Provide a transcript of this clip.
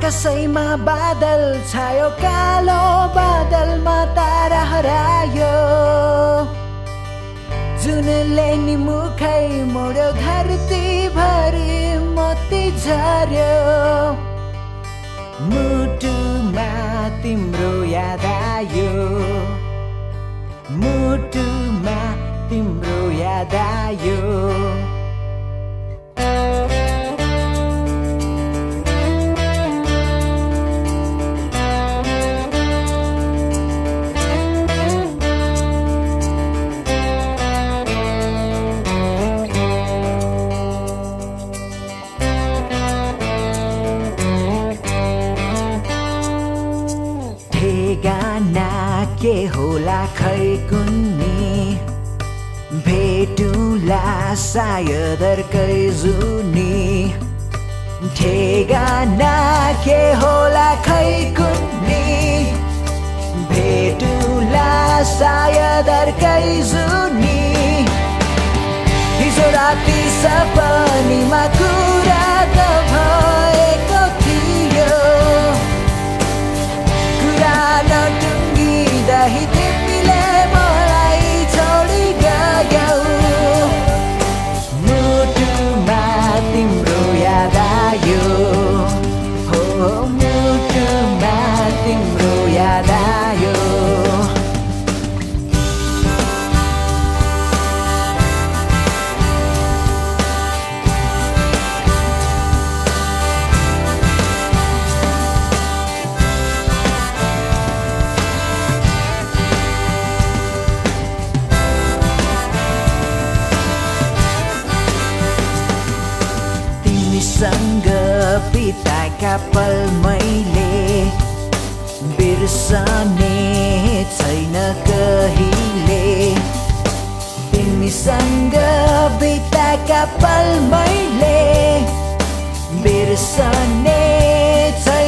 कसैमा बादल छायो कालो बादलमा तारा हरायो जुनले नि मुखै मोड्यो धरती भरि मोती झर्यो मुटुमा तिम्रो याद आयो मुटुमा तिम्रो याद आयो ठेगाना के होला खै कुन्नी भेटुला सायद अर्कै जुनी ठेगाना के होला खै कुन्नी भेटुला सायद अर्कै जुनी हिजो राति सपनीमा कुरा त भएको थियो नटुङ्गिँदै तिमीले मलाई छोडी गयौ मुटुमा तिम्रो याद आयो हो मुटुमा तिम्रो याद आयो सँग बिताएका पल मैले बिर्सने छैन कहिले तिमीसँग बिताएका पल मैले बिर्सने छैन